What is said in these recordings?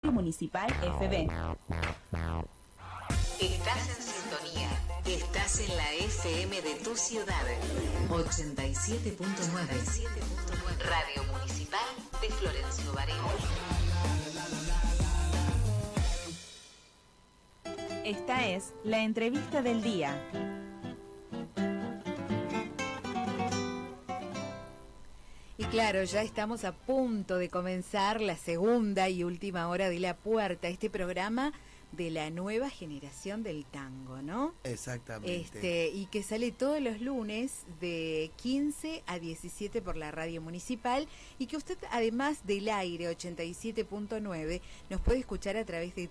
Municipal FB. Estás en sintonía. Estás en la FM de tu ciudad. 87.9. Radio Municipal de Florencio Varela. Esta es la entrevista del día. Y claro, ya estamos a punto de comenzar la segunda y última hora de La Puerta, este programa de la nueva generación del tango, ¿no? Exactamente. Y que sale todos los lunes de 15 a 17 por la radio municipal, y que usted, además del aire 87.9, nos puede escuchar a través de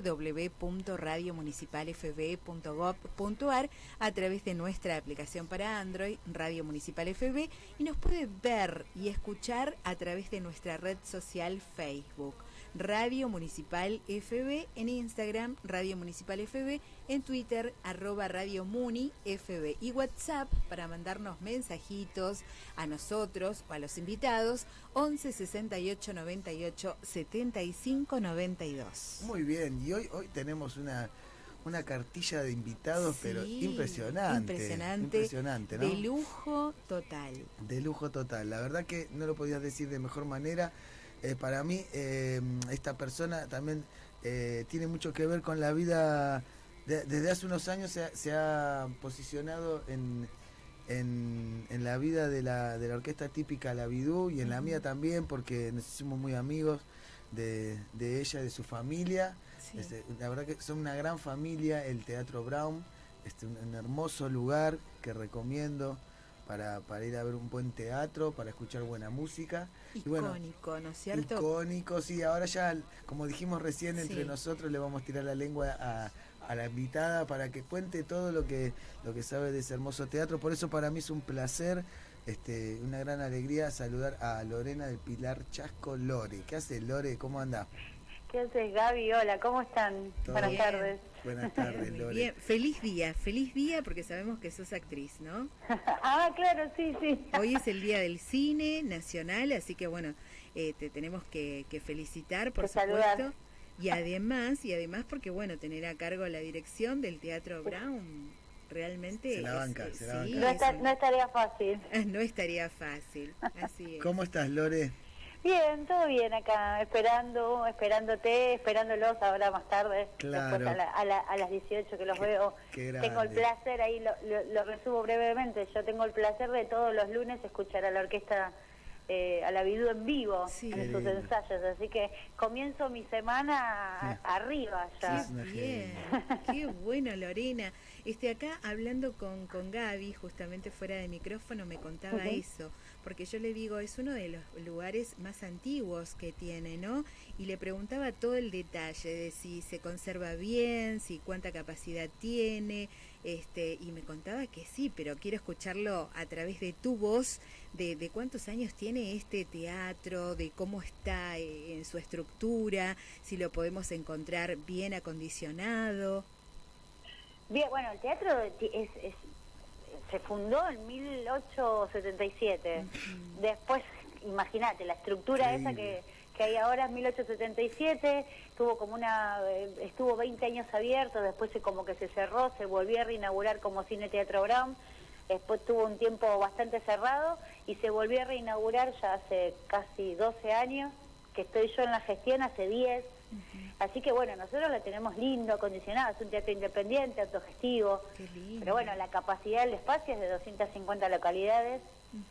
www.radiomunicipalfb.gov.ar, a través de nuestra aplicación para Android, Radio Municipal FB, y nos puede ver y escuchar a través de nuestra red social Facebook, Radio Municipal FB, en Instagram, Radio Municipal FB, en Twitter, @RadioMuniFB, y WhatsApp para mandarnos mensajitos a nosotros o a los invitados, 11 68 98 75 92. Muy bien, y hoy tenemos una cartilla de invitados, sí, pero impresionante, ¿no? De lujo total. De lujo total, la verdad que no lo podías decir de mejor manera. Para mí, esta persona también tiene mucho que ver con la vida. Desde hace unos años se ha posicionado en la vida de la orquesta típica La Vidú, y en la mía también, porque nos hicimos muy amigos de ella, de su familia. Sí. La verdad que son una gran familia, el Teatro Brown, un hermoso lugar que recomiendo para ir a ver un buen teatro, para escuchar buena música. Icónico, ¿no es cierto? Icónico, sí. Ahora ya, como dijimos recién, entre nosotros le vamos a tirar la lengua a la invitada para que cuente todo lo que sabe de ese hermoso teatro. Por eso para mí es un placer, una gran alegría saludar a Lorena del Pilar Chasco. Lore, ¿qué haces, Lore? ¿Cómo anda? ¿Qué haces, Gaby? Hola, ¿cómo están? Buenas tardes. Buenas tardes, Lore. Bien. Feliz día, porque sabemos que sos actriz, ¿no? Ah, claro, sí. Hoy es el Día del Cine Nacional, así que bueno, te tenemos que felicitar, por supuesto. Saludar. Y además porque bueno, tener a cargo la dirección del Teatro Brown realmente se la banca. No estaría fácil. No estaría fácil, así es. ¿Cómo estás, Lore? Bien, todo bien acá, esperándote, esperándolos ahora más tarde, claro. Después a las 18 que los veo. Tengo el placer, ahí lo resumo brevemente, yo tengo el placer de todos los lunes escuchar a la orquesta, a La Vidú en vivo, en sus ensayos, así que comienzo mi semana arriba ya. Qué bien, qué bueno, Lorena. Acá hablando con Gaby, justamente fuera de micrófono, me contaba eso, porque yo le digo, es uno de los lugares más antiguos que tiene, ¿no? Y le preguntaba todo el detalle de si se conserva bien, si cuánta capacidad tiene, y me contaba que sí, pero quiero escucharlo a través de tu voz, de cuántos años tiene este teatro, de cómo está en su estructura, si lo podemos encontrar bien acondicionado. Bien, bueno, el teatro se fundó en 1877. Después, imagínate, la estructura esa que hay ahora es 1877, estuvo 20 años abierto, después como que se cerró, se volvió a reinaugurar como Cine Teatro Brown, después tuvo un tiempo bastante cerrado y se volvió a reinaugurar ya hace casi 12 años, que estoy yo en la gestión, hace 10. Así que bueno, nosotros la tenemos lindo, acondicionado, es un teatro independiente, autogestivo. Qué lindo. Pero bueno, la capacidad del espacio es de 250 localidades,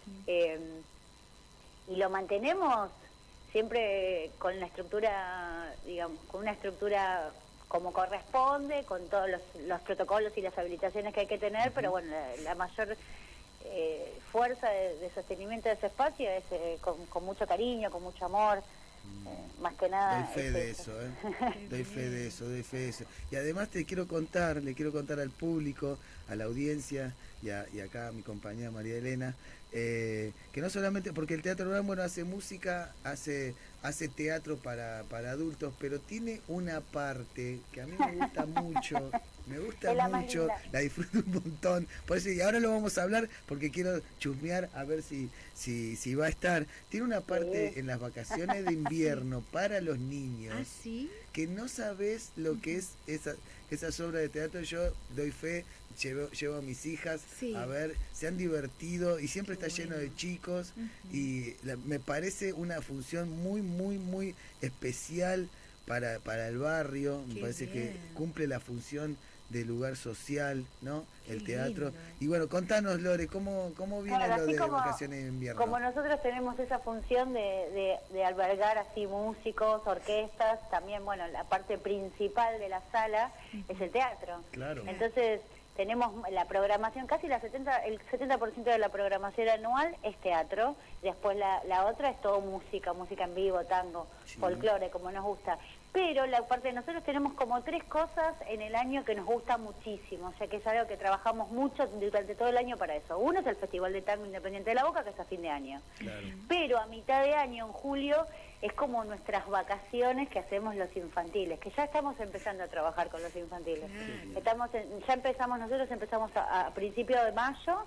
y lo mantenemos siempre con una estructura, digamos, como corresponde, con todos los protocolos y las habilitaciones que hay que tener, pero bueno, la mayor fuerza de sostenimiento de ese espacio es con mucho cariño, con mucho amor. Más que nada doy fe de eso, doy fe de eso. Y además le quiero contar al público, a la audiencia y acá a mi compañera María Elena, que no solamente porque el Teatro Brown, bueno, hace música, hace hace teatro para adultos, pero tiene una parte que a mí me gusta mucho. Me gusta Es la más mucho, linda. la disfruto un montón. Por eso, y ahora lo vamos a hablar porque quiero chusmear a ver si va a estar. Tiene una parte Sí. en las vacaciones de invierno para los niños ¿Ah, sí? que no sabes lo que es esas obras de teatro. Yo doy fe, llevo a mis hijas Sí. a ver, se han divertido y siempre Qué está lleno de bueno. chicos Ujú. y me parece una función muy, muy, muy especial para el barrio. Me Qué parece que bien. cumple la función de lugar social, ¿no? Qué El teatro. lindo. Y bueno, contanos, Lore, ¿cómo viene Claro, lo así de como- vacaciones de invierno? Como nosotros tenemos esa función de albergar así músicos, orquestas, también, bueno, la parte principal de la sala es el teatro. Claro. Entonces, tenemos la programación, casi el 70% de la programación anual es teatro, después la otra es todo música en vivo, tango, Sí. folclore, como nos gusta. Pero la parte de nosotros tenemos como 3 cosas en el año que nos gusta muchísimo, o sea que es algo que trabajamos mucho durante todo el año para eso. Uno es el Festival de Tango Independiente de la Boca, que es a fin de año. Claro. Pero a mitad de año, en julio, es como nuestras vacaciones que hacemos los infantiles, que ya estamos empezando a trabajar con los infantiles. Claro. Nosotros empezamos a principios de mayo,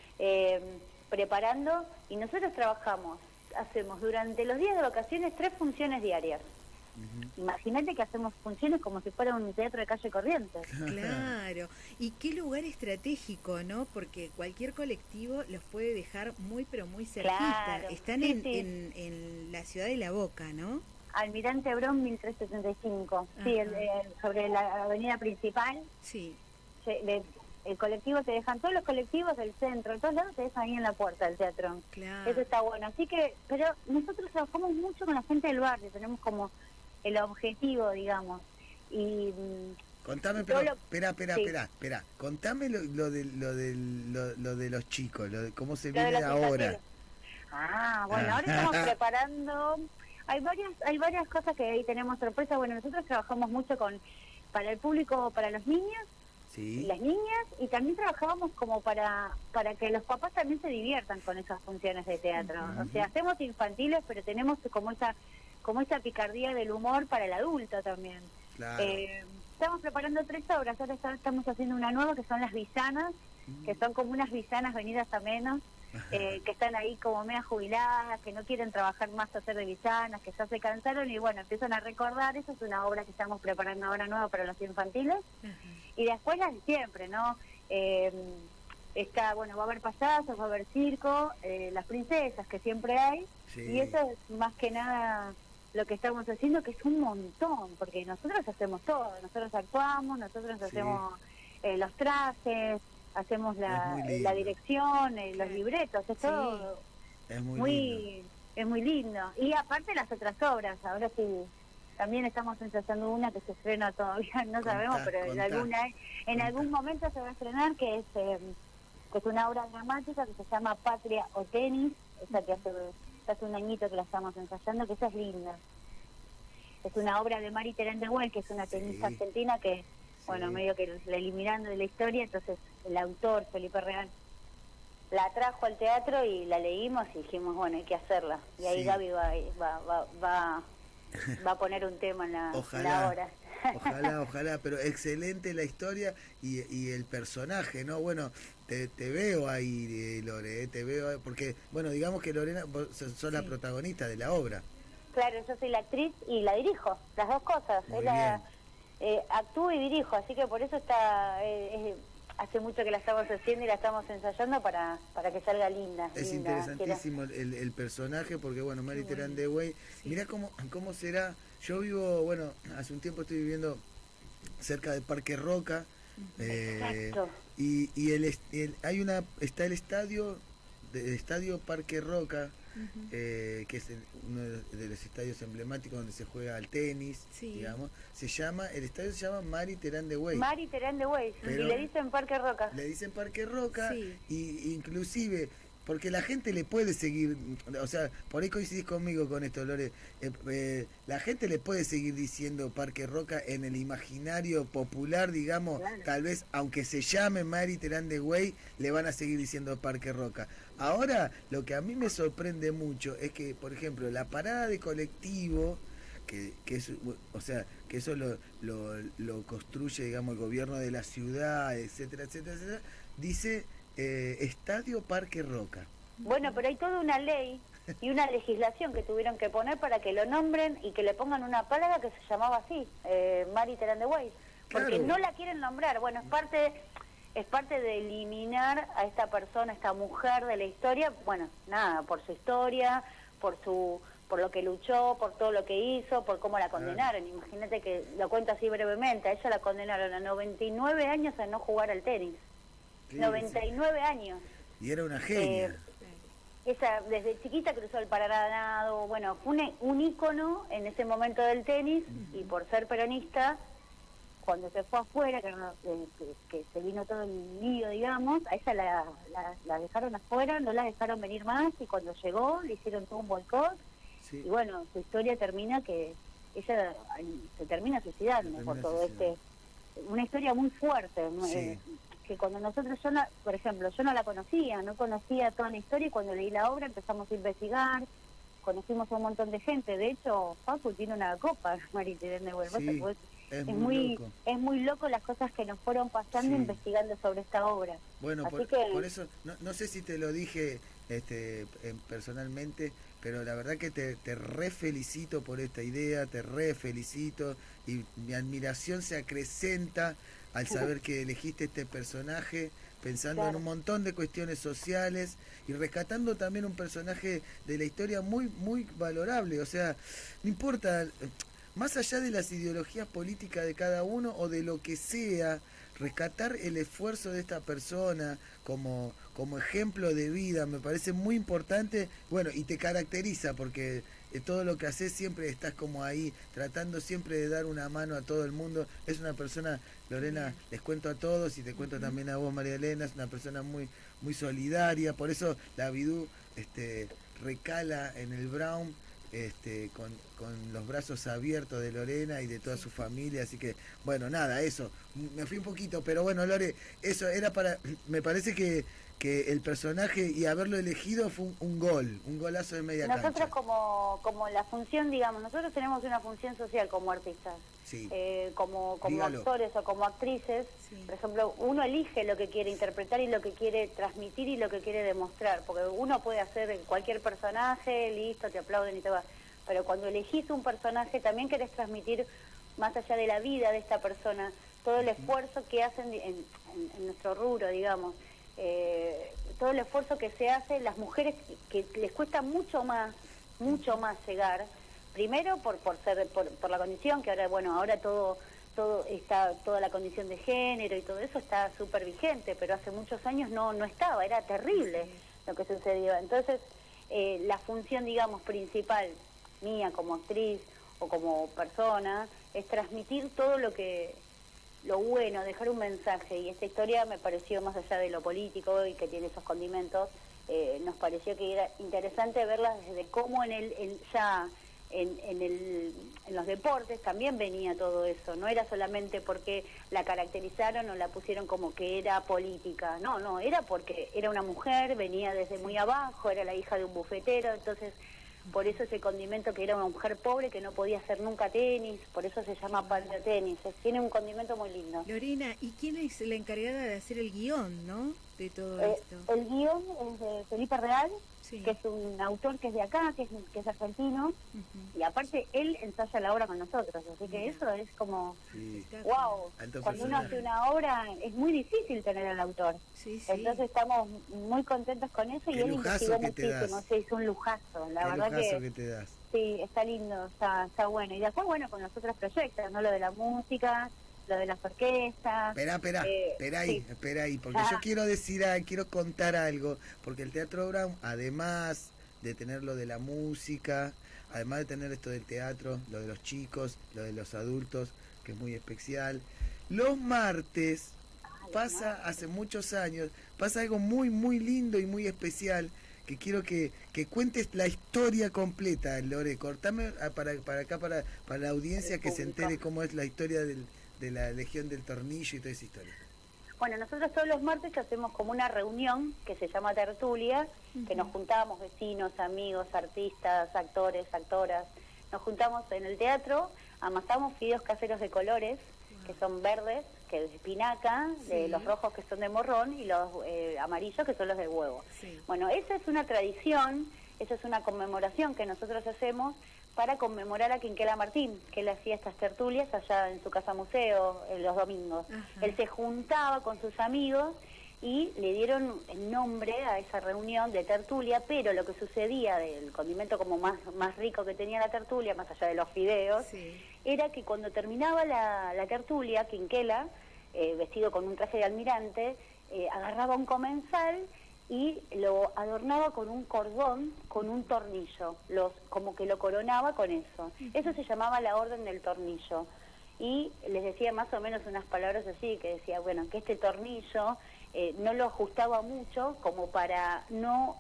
preparando, y nosotros hacemos durante los días de vacaciones 3 funciones diarias. Imagínate que hacemos funciones como si fuera un teatro de calle corriente. Claro. Y qué lugar estratégico, ¿no? Porque cualquier colectivo los puede dejar muy, pero muy cerquita. Claro, Están sí, en, sí. en la ciudad de La Boca, ¿no? Almirante Abrón 1375, sí, Ajá. sobre la avenida principal. Sí. El colectivo te dejan, todos los colectivos del centro, de todos lados te dejan ahí en la puerta del teatro. Claro. Eso está bueno. Así que, pero nosotros trabajamos mucho con la gente del barrio, tenemos como el objetivo, digamos. Y Contame, Todo pero lo- espera. Contame lo de los chicos, cómo se lo de viene los ahora. infantiles. Bueno, ahora estamos preparando, hay varias cosas que ahí tenemos sorpresa. Bueno, nosotros trabajamos mucho para el público, para los niños, Sí. las niñas, y también trabajábamos como para que los papás también se diviertan con esas funciones de teatro. O sea, hacemos infantiles, pero tenemos como esa picardía del humor para el adulto también. Claro. Estamos preparando 3 obras, ahora estamos haciendo una nueva que son las visanas, que son como unas visanas venidas a menos, que están ahí como media jubiladas, que no quieren trabajar más a hacer de visanas, que ya se cansaron y bueno, empiezan a recordar. Esa es una obra que estamos preparando ahora nueva para los infantiles. Ajá. Y después las de siempre, ¿no? Va a haber payasos, va a haber circo, las princesas que siempre hay. Sí. Y eso es más que nada lo que estamos haciendo, que es un montón, porque nosotros hacemos todo. Nosotros actuamos, nosotros Sí. hacemos los trajes, hacemos Es muy lindo. la dirección, los libretos, es Sí. todo Es muy lindo. es muy lindo. Y aparte las otras obras, ahora sí, también estamos ensayando una que se estrena todavía, no sabemos, pero en algún momento se va a estrenar, que es una obra dramática que se llama Patria o Tenis, esa que hace un añito que la estamos ensayando, que esa es linda. Es una obra de Mari Terán de Güell, que es una tenista Sí. argentina que, bueno, Sí. medio que la eliminando de la historia, entonces el autor, Felipe Real, la trajo al teatro y la leímos y dijimos, bueno, hay que hacerla. Y ahí Sí. Gaby va a poner un tema en la Ojalá. obra. Ojalá, pero excelente la historia y el personaje, ¿no? Bueno, te veo ahí, Lore, te veo ahí, porque, bueno, digamos que Lorena, vos sos la Sí. protagonista de la obra. Claro, yo soy la actriz y la dirijo, las dos cosas. Muy Actúo y dirijo, así que por eso hace mucho que la estamos haciendo y la estamos ensayando para que salga linda. Es linda, interesantísimo el personaje, porque, bueno, Mari Qué Terán bueno. de Güell, Sí. mirá cómo será. Yo vivo, bueno, hace un tiempo estoy viviendo cerca de Parque Roca, Exacto. y está el estadio Parque Roca, Ujú. que es uno de los estadios emblemáticos donde se juega al tenis, Sí. digamos. El estadio se llama Mari Terán de Güell. Mari Terán de Güell, Pero- y le dicen Parque Roca. Le dicen Parque Roca, Sí. y inclusive porque la gente le puede seguir, o sea, por ahí coincidís conmigo con esto, Lore, la gente le puede seguir diciendo Parque Roca en el imaginario popular, digamos, Claro. tal vez, aunque se llame Mary Terán de Güey, le van a seguir diciendo Parque Roca. Ahora, lo que a mí me sorprende mucho es que, por ejemplo, la parada de colectivo, que es, o sea, que eso lo construye, digamos, el gobierno de la ciudad, etcétera, etcétera, etcétera, dice Estadio Parque Roca. Bueno, pero hay toda una ley y una legislación que tuvieron que poner para que lo nombren y que le pongan una palabra que se llamaba así, Mary Terán de Güey, porque Claro. no la quieren nombrar. Bueno, es parte de eliminar a esta persona, esta mujer de la historia, bueno, nada, por su historia, por lo que luchó, por todo lo que hizo, por cómo la condenaron. Imagínate que, lo cuento así brevemente, a ella la condenaron a 99 años a no jugar al tenis. Sí, 99 años. Y era una genia. Ella desde chiquita cruzó el Paraná, bueno, fue un ícono en ese momento del tenis, y por ser peronista, cuando se fue afuera, que se vino todo el lío, digamos, a ella la dejaron afuera, no la dejaron venir más, y cuando llegó le hicieron todo un boicot, Sí. y bueno, su historia termina que ella se termina suicidando por todo una historia muy fuerte, ¿no? Sí. Que cuando nosotros, por ejemplo, yo no la conocía, no conocía toda la historia, y cuando leí la obra empezamos a investigar, conocimos a un montón de gente. De hecho, Facu tiene una copa, Mary Terán de Güell. Sí, es muy loco. Es muy loco las cosas que nos fueron pasando Sí. investigando sobre esta obra. Bueno, Así por eso, no sé si te lo dije personalmente, pero la verdad que te re felicito por esta idea, te re felicito, y mi admiración se acrecenta al saber que elegiste este personaje pensando en Claro. un montón de cuestiones sociales y rescatando también un personaje de la historia muy, muy valorable. O sea, no importa, más allá de las ideologías políticas de cada uno o de lo que sea, rescatar el esfuerzo de esta persona como ejemplo de vida me parece muy importante. Bueno, y te caracteriza porque todo lo que haces siempre estás como ahí, tratando siempre de dar una mano a todo el mundo. Es una persona, Lorena, les cuento a todos y te cuento también a vos, María Elena, es una persona muy, muy solidaria. Por eso la Bidú recala en el Brown, con los brazos abiertos de Lorena y de toda su familia. Así que, bueno, nada, eso, me fui un poquito, pero bueno, Lore, eso era me parece que el personaje y haberlo elegido fue un golazo de media Nosotros cancha. como la función, digamos, nosotros tenemos una función social como artistas, Sí. como Dígalo. actores o como actrices. Sí. Por ejemplo, uno elige lo que quiere interpretar y lo que quiere transmitir y lo que quiere demostrar, porque uno puede hacer cualquier personaje, listo, te aplauden y te va, pero cuando elegís un personaje también querés transmitir, más allá de la vida de esta persona, todo el esfuerzo que hacen en nuestro rubro, digamos, todo el esfuerzo que se hace, las mujeres que les cuesta mucho más llegar, primero por la condición, que ahora todo está, toda la condición de género y todo eso está súper vigente, pero hace muchos años no estaba, era terrible lo que sucedía. Entonces, la función, digamos, principal mía como actriz o como persona es transmitir todo lo bueno, dejar un mensaje, y esta historia me pareció, más allá de lo político y que tiene esos condimentos, nos pareció que era interesante verla desde cómo en los deportes también venía todo eso, no era solamente porque la caracterizaron o la pusieron como que era política, no, era porque era una mujer, venía desde muy abajo, era la hija de un bufetero, entonces por eso ese condimento, que era una mujer pobre que no podía hacer nunca tenis, por eso se llama paleo tenis, tiene un condimento muy lindo. Lorena, ¿y quién es la encargada de hacer el guión, no? De todo esto. El guión es de Felipe Real, Sí. que es un autor que es de acá, que es argentino, Ujú. y aparte él ensaya la obra con nosotros, así que eso es como, Sí. wow, Alto cuando uno personaje. hace una obra es muy difícil tener al autor, Sí, sí. entonces estamos muy contentos con eso, y Qué él lujazo investigó que te muchísimo, das. se hizo un lujazo, la Qué verdad lujazo que que te das. sí, está lindo, está bueno, y después bueno, con los otros proyectos, ¿no? Lo de la música, lo de las orquestas. Espera sí. ahí, porque yo quiero contar algo, porque el Teatro Brown, además de tener lo de la música, además de tener esto del teatro, lo de los chicos, lo de los adultos, que es muy especial, los martes pasa hace muchos años, pasa algo muy, muy lindo y muy especial, que quiero que cuentes la historia completa, Lore. Cortame para acá, para la audiencia, que se entere cómo es la historia de la Legión del Tornillo y toda esa historia. Bueno, nosotros todos los martes hacemos como una reunión que se llama tertulia, que nos juntamos vecinos, amigos, artistas, actores, actoras. Nos juntamos en el teatro, amasamos fideos caseros de colores, que son verdes, que es de espinaca, de los rojos que son de morrón y los amarillos que son los de huevo. Sí. Bueno, esa es una tradición, esa es una conmemoración que nosotros hacemos para conmemorar a Quinquela Martín, que él hacía estas tertulias allá en su casa museo los domingos. Ajá. Él se juntaba con sus amigos y le dieron el nombre a esa reunión de tertulia, pero lo que sucedía del condimento como más rico que tenía la tertulia, más allá de los fideos, era que cuando terminaba la tertulia, Quinquela, vestido con un traje de almirante, agarraba un comensal y lo adornaba con un cordón, con un tornillo, como que lo coronaba con eso. Eso se llamaba la Orden del Tornillo. Y les decía más o menos unas palabras así, que decía, bueno, que este tornillo no lo ajustaba mucho como para no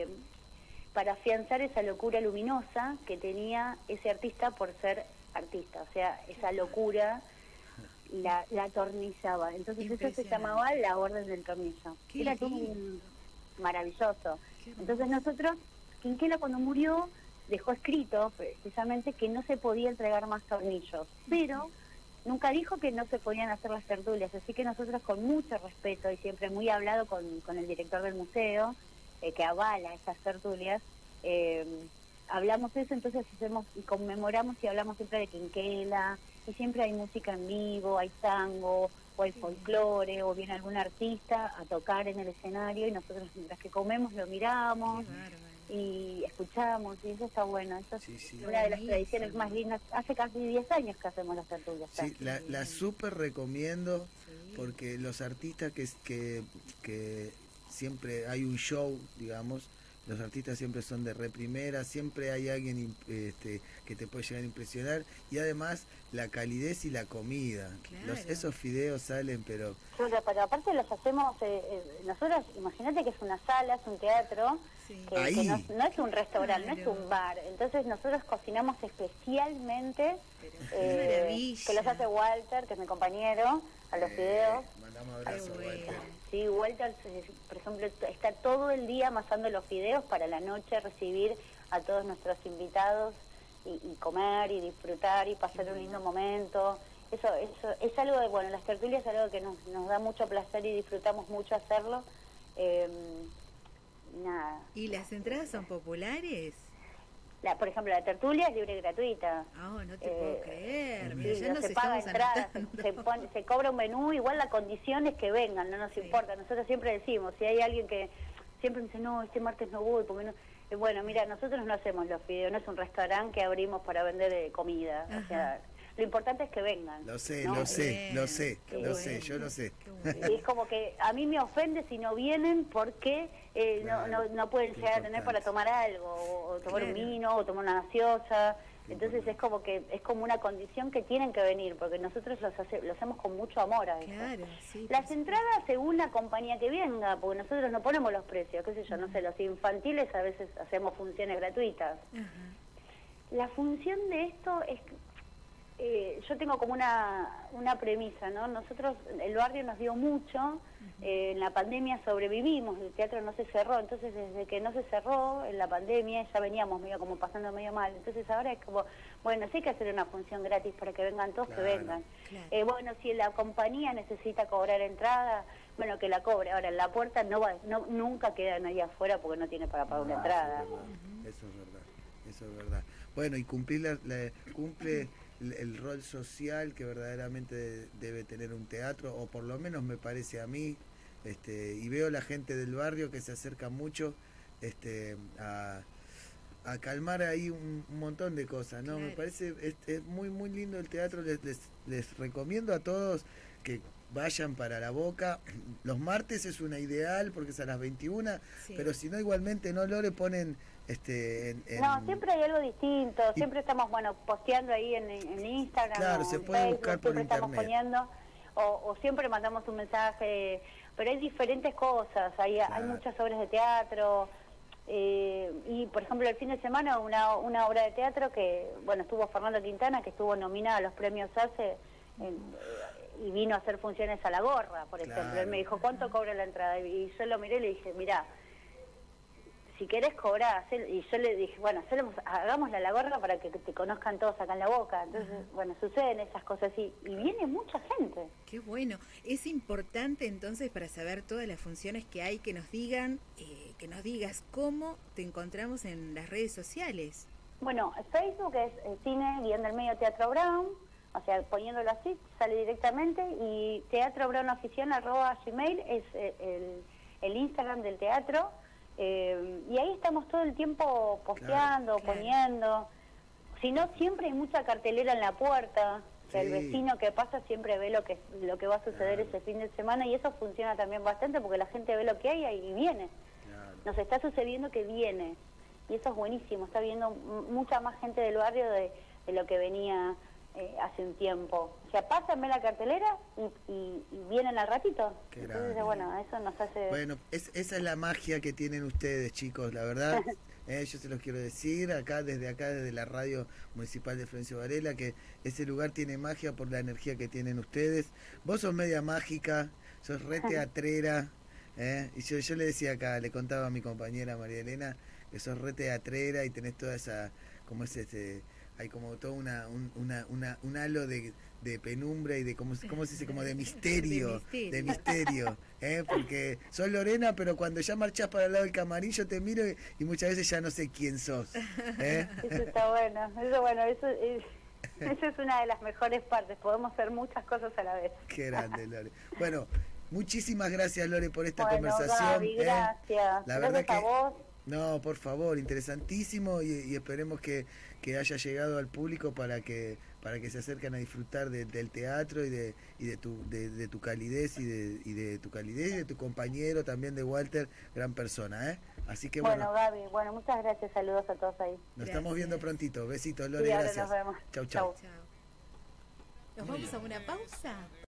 para afianzar esa locura luminosa que tenía ese artista por ser artista, o sea, esa locura la atornillaba. Entonces eso se llamaba la Orden del Tornillo. Era todo maravilloso. Entonces nosotros, Quinquela cuando murió dejó escrito precisamente que no se podía entregar más tornillos, pero nunca dijo que no se podían hacer las tertulias, así que nosotros con mucho respeto y siempre muy hablado con el director del museo, que avala esas tertulias, hablamos de eso, entonces hacemos y conmemoramos y hablamos siempre de Quinquela, y siempre hay música en vivo, hay tango, o hay folclore, o viene algún artista a tocar en el escenario, y nosotros mientras que comemos lo miramos y escuchamos, y eso está bueno. Eso es una de las tradiciones más lindas. Hace casi 10 años que hacemos las tertulias. Sí, la súper recomiendo, porque los artistas que siempre hay un show, digamos, los artistas siempre son de reprimera, siempre hay alguien que te puede llegar a impresionar, y además la calidez y la comida. Claro. Esos fideos salen, pero aparte los hacemos, nosotros, imagínate que es una sala, es un teatro, que no es un restaurante, no es un bar, entonces nosotros cocinamos especialmente, que los hace Walter, que es mi compañero, a los fideos. Mandamos abrazo, Walter. Sí, Walter, por ejemplo, está todo el día amasando los fideos para la noche recibir a todos nuestros invitados y comer y disfrutar y pasar un lindo momento. Eso es algo de, bueno, las tertulias es algo que nos da mucho placer y disfrutamos mucho hacerlo. Nada. ¿Y las entradas son populares? Por ejemplo, la tertulia es libre y gratuita. Oh, no te puedo creer. Mira, sí, ya no se paga entrada, se cobra un menú, igual la condición es que vengan, no nos importa. Nosotros siempre decimos, si hay alguien que siempre dice, no, este martes no voy, porque no... Bueno, mira, nosotros no hacemos los fideos, no es un restaurante que abrimos para vender comida. Ajá. O sea, lo importante es que vengan. Lo sé, ¿no? yo lo sé. Y es como que a mí me ofende si no vienen porque no pueden llegar a tener para tomar algo, o tomar un vino, o tomar una gaseosa. Entonces es como que es como una condición que tienen que venir, porque nosotros lo hacemos con mucho amor a eso. Claro, sí, las entradas según la compañía que venga, porque nosotros no ponemos los precios, qué sé yo, no sé, los infantiles a veces hacemos funciones gratuitas. La función de esto es... yo tengo como una premisa, ¿no? Nosotros, el barrio nos dio mucho, en la pandemia sobrevivimos, el teatro no se cerró, entonces desde que no se cerró en la pandemia ya veníamos medio como pasando medio mal, entonces ahora es como, bueno, sí hay que hacer una función gratis para que vengan todos, que vengan. Claro. Bueno, si la compañía necesita cobrar entrada, bueno, que la cobre. Ahora, en la puerta nunca queda nadie afuera porque no tiene para pagar una entrada. Eso es verdad. Bueno, y cumple el rol social que verdaderamente debe tener un teatro, o por lo menos me parece a mí, y veo la gente del barrio que se acerca mucho a calmar ahí un montón de cosas, ¿no? Claro. Me parece es muy muy lindo el teatro. Les recomiendo a todos que vayan para La Boca. Los martes es una ideal porque es a las 21, pero si no, igualmente no lo le ponen No, siempre hay algo distinto, siempre estamos posteando ahí en Instagram, claro, se puede Facebook, buscar por siempre internet. Estamos poniendo, o siempre mandamos un mensaje, pero hay diferentes cosas, hay muchas obras de teatro, y por ejemplo el fin de semana una obra de teatro que, bueno, estuvo Fernando Quintana, que estuvo nominada a los premios ACE, y vino a hacer funciones a La Gorra, por ejemplo. Él me dijo, ¿cuánto cobra la entrada? Y yo lo miré y le dije, mirá, si querés cobrar, y yo le dije, bueno, hagámosla a La Gorra para que te conozcan todos acá en La Boca. Entonces, bueno, suceden esas cosas y viene mucha gente. Qué bueno. Es importante entonces, para saber todas las funciones que hay, que nos digan, que nos digas cómo te encontramos en las redes sociales. Bueno, Facebook es Cine-del-Medio Teatro Brown, o sea, poniéndolo así, sale directamente, y Teatro Brown Oficial @gmail es el Instagram del teatro. Y ahí estamos todo el tiempo posteando, poniendo. Si no, siempre hay mucha cartelera en la puerta, que el vecino que pasa siempre ve lo que va a suceder ese fin de semana, y eso funciona también bastante porque la gente ve lo que hay y viene. Nos está sucediendo que viene, y eso es buenísimo. Está viendo mucha más gente del barrio de lo que venía hace un tiempo. O sea, pásenme la cartelera y vienen al ratito. Entonces, bueno, eso nos hace... Bueno, esa es la magia que tienen ustedes, chicos, la verdad. Yo se los quiero decir desde la radio municipal de Florencio Varela, que ese lugar tiene magia por la energía que tienen ustedes. Vos sos media mágica, sos re teatrera, y yo le decía acá, le contaba a mi compañera María Elena, que sos re teatrera y tenés toda esa, como hay como todo un halo de penumbra y de cómo se dice, como de misterio, porque sos Lorena, pero cuando ya marchás para el lado del camarín yo te miro y muchas veces ya no sé quién sos. Eso está bueno, eso es una de las mejores partes, podemos hacer muchas cosas a la vez. Qué grande, Lore. Bueno, muchísimas gracias, Lore, por esta bueno, conversación. Gaby, gracias. La verdad a vos. No, por favor, interesantísimo, y esperemos que haya llegado al público para que se acerquen a disfrutar del teatro y de tu calidez y de tu calidez y de tu compañero también, de Walter, gran persona, Así que bueno, Gaby, bueno, muchas gracias, saludos a todos ahí. Nos estamos viendo prontito, besitos, Lore, sí, gracias. Nos vemos. Chau. ¿Nos vamos a una pausa?